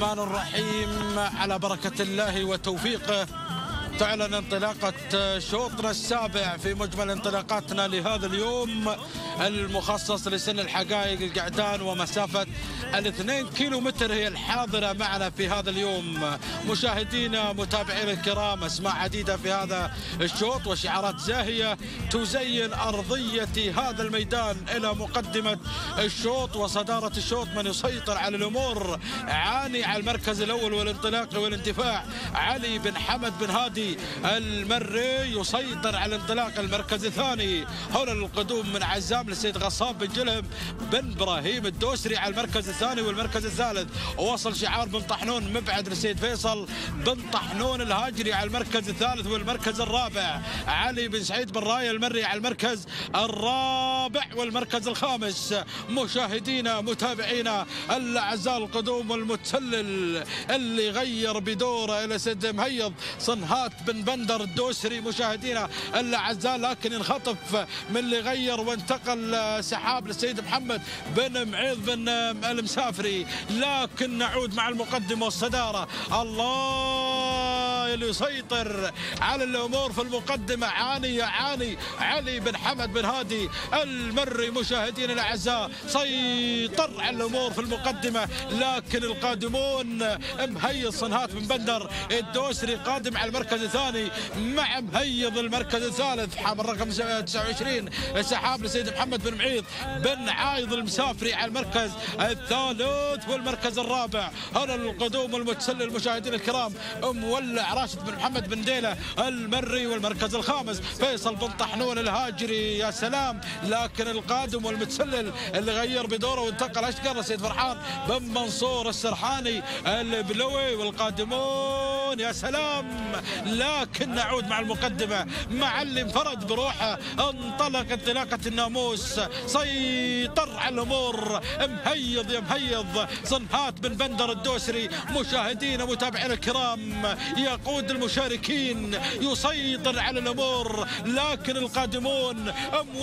الرحمن الرحيم. على بركة الله وتوفيقه تعلن انطلاقة شوطنا السابع في مجمل انطلاقاتنا لهذا اليوم المخصص لسن الحقائق القعدان، ومسافة 2 كيلومتر هي الحاضرة معنا في هذا اليوم. مشاهدينا متابعينا الكرام، اسماء عديدة في هذا الشوط وشعارات زاهية تزين أرضية هذا الميدان إلى مقدمة الشوط وصدارة الشوط. من يسيطر على الأمور عاني على المركز الأول والانطلاق والاندفاع علي بن حمد بن هادي المري، يسيطر على الانطلاق المركز الثاني هنا القدوم من عزام للسيد غصاب بن جلهم بن ابراهيم الدوسري على المركز الثاني. والمركز الثالث وصل شعار بن طحنون مبعد للسيد فيصل بن طحنون الهاجري على المركز الثالث. والمركز الرابع علي بن سعيد بن رايه المري على المركز الرابع. والمركز الخامس مشاهدينا متابعينا الاعزاء القدوم والمتسلل اللي غير بدوره الى سيد مهيض صنهات بن بندر الدوسري مشاهدينا الاعزاء، لكن انخطف من اللي غير وانتقل سحاب للسيد محمد بن معيض بن المسافري. لكن نعود مع المقدمه والصداره. الله اللي يسيطر على الامور في المقدمه عاني علي بن حمد بن هادي المري مشاهدينا الاعزاء، سيطر على الامور في المقدمه. لكن القادمون مهيض صنهات بن بندر الدوسري قادم على المركز الثاني مع مهيض المركز الثالث حامل رقم 29 سحاب لسيد محمد بن معيض بن عايض المسافري على المركز الثالث. والمركز الرابع هنا القدوم المتسلل مشاهدينا الكرام مولع راشد بن محمد بن ديله المري. والمركز الخامس فيصل بن طحنون الهاجري، يا سلام. لكن القادم والمتسلل اللي غير بدوره وانتقل اشقر لسيد فرحان بن منصور السرحاني البلوي. والقادمون يا سلام. لكن نعود مع المقدمه مع اللي انفرد بروحه، انطلق انطلاقه الناموس، سيطر على الامور مهيض يا مهيض صنهات بن بندر الدوسري مشاهدينا متابعينا الكرام، يقود المشاركين يسيطر على الامور. لكن القادمون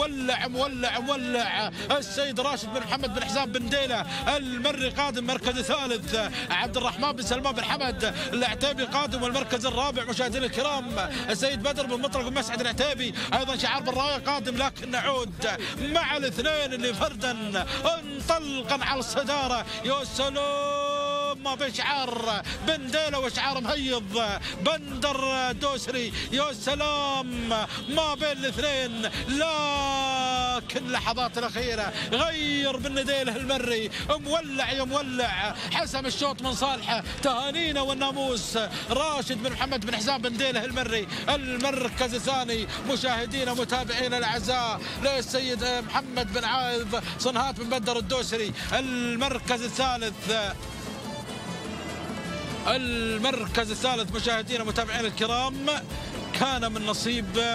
مولع السيد راشد بن محمد بن حسام بن ديله المري قادم مركز الثالث. عبد الرحمن بن سلمان بن حمد العتيبي قادم. والمركز الرابع مشاهدينا الكرام السيد بدر بن مطلق بن مسعد العتيبي ايضا شعار بالرايه قادم. لكن نعود مع الاثنين اللي فردا انطلقا على الصداره. يا سلام ما بين شعار بن ديله وشعار مهيض بندر دوسري، يا سلام ما بين الاثنين. لكن اللحظات الاخيره غير بن ديله المري، مولع يا مولع، حسم الشوط من صالحه. تهانينا والناموس راشد بن محمد بن حسام بن ديله المري المركز الثاني مشاهدينا متابعينا الاعزاء للسيد محمد بن عايض صنهات بن بدر الدوسري المركز الثالث مشاهدينا متابعينا الكرام. كان من نصيب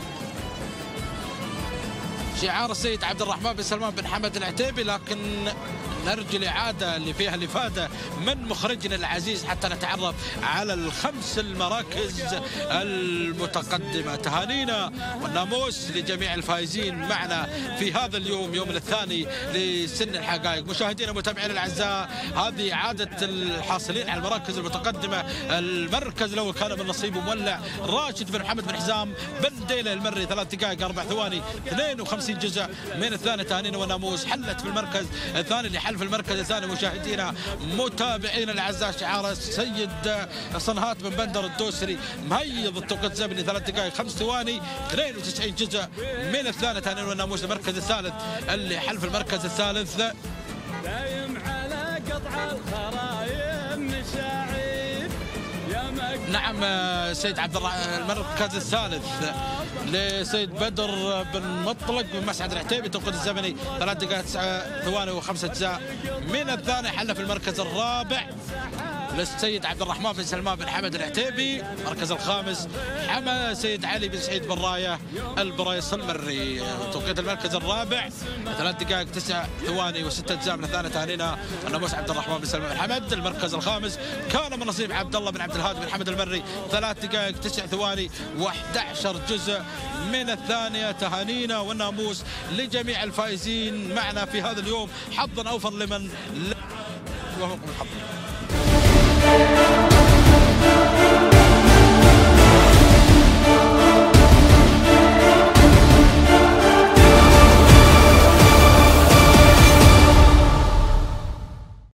شعار السيد عبد الرحمن بن سلمان بن حمد العتيبي، لكن نرجو الإعادة اللي فيها الإفادة من مخرجنا العزيز حتى نتعرف على الخمس المراكز المتقدمة. تهانينا والناموس لجميع الفائزين معنا في هذا اليوم يوم الثاني لسن الحقائق. مشاهدينا متابعينا الأعزاء، هذه إعادة الحاصلين على المراكز المتقدمة. المركز الأول كان من نصيب مولع راشد بن محمد بن حزام بن ديله المري 3 دقائق 4 ثواني 52 جزء من الثاني. تهانينا والناموس حلت في المركز الثاني اللي حل في المركز الثاني مشاهدينا متابعينا الاعزاء شعار السيد صنهات بن بندر الدوسري مهيض التوقيت الزمني 3 دقائق 5 ثواني 92 جزء من الثاني. تهانينا والناموس المركز الثالث اللي حل في المركز الثالث. دايم على قطع الخرايم مشاعير نعم سيد عبد المركز الثالث لسيد بدر بن مطلق بن مسعد العتيبي توقيت الزمني 3 دقائق 9 ثواني و5 اجزاء من الثاني. حل في المركز الرابع للسيد عبد الرحمن بن سلمان بن حمد العتيبي. المركز الخامس حمى سيد علي بن سعيد بن رايه البريص المري. توقيت المركز الرابع 3 دقائق 9 ثواني و6 اجزاء من الثاني. تهانينا الناموس عبد الرحمن بن سلمان بن حمد. المركز الخامس كان من نصيب عبد الله بن عبد الهادي بن حمد المري 3 دقائق 9 ثواني و11 جزء من الثانية. تهانينا والناموس لجميع الفائزين معنا في هذا اليوم. حظا اوفر لمن وفقكم الحظ.